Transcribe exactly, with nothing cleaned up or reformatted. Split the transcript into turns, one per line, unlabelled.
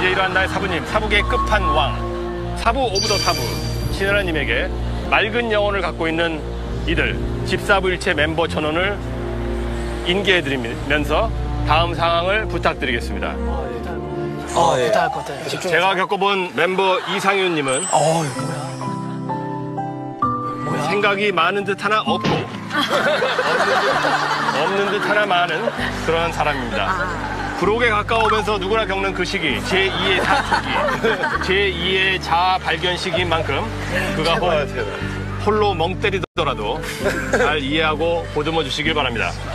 이제 이러한 나의 사부님, 사부계의 끝판왕, 사부 오브 더 사부, 신하라님에게 맑은 영혼을 갖고 있는 이들, 집사부일체 멤버 전원을 인계해드리면서 다음 상황을 부탁드리겠습니다.
어, 예. 부탁할 것 같아요.
제가 겪어본 멤버 이상윤님은
어, 뭐야. 뭐야.
생각이 많은 듯 하나 없고 없는 듯, 없는 듯 하나 많은 그런 사람입니다. 부록에 가까우면서 누구나 겪는 그 시기, 제이의 사춘기, 제이의 자아 발견 시기인 만큼 그가 홀, 홀로 멍 때리더라도 잘 이해하고 보듬어 주시길 바랍니다.